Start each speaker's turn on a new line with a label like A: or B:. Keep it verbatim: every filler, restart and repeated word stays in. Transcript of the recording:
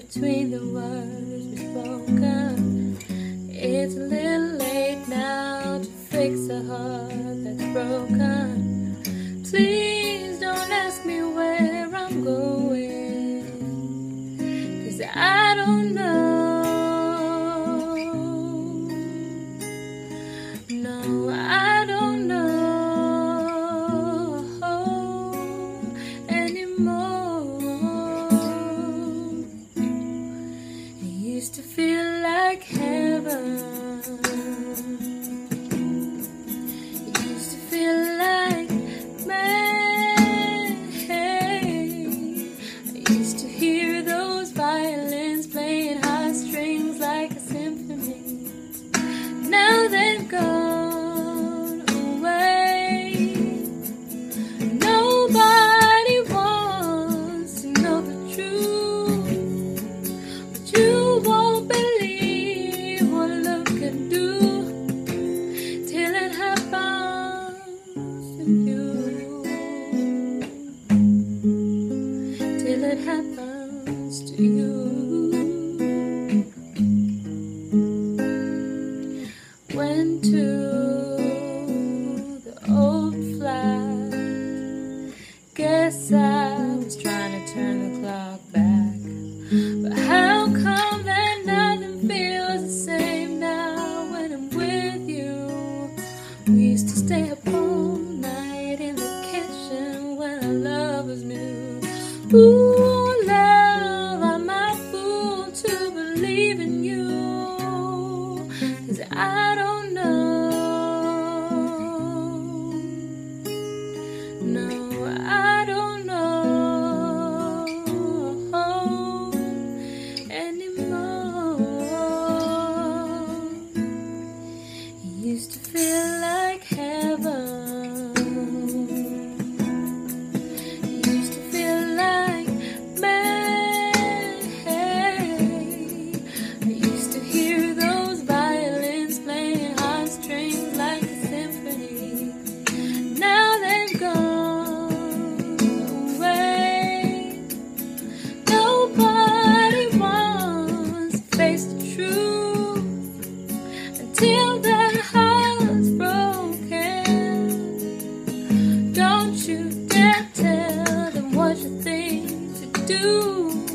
A: between the words we've spoken. It's a little late now to fix a heart that's broken. Please don't ask me where I'm going, 'cause I don't know. No, I don't know anymore. It used to feel like heaven. It used to feel like May. I used to hear those violins playing high strings like a symphony. Now they've gone away. Nobody wants to know the truth, but you won't believe what love can do till it happens to you. Till it happens to you. Went to the old flat. Guess I was trying to turn the clock back. But how come that nothing feels the same now when I'm with you? We used to stay up all night in the kitchen when our love was new. Ooh, love, I'm a fool to believe in you, 'cause I don't know. No, I don't know anymore. It used to feel like heaven. It used to feel like May. I used to hear those violins playing high strings like a symphony. Now they've gone away. Nobody wants to face the truth until their heart's broken. Don't you dare tell them what you think to do.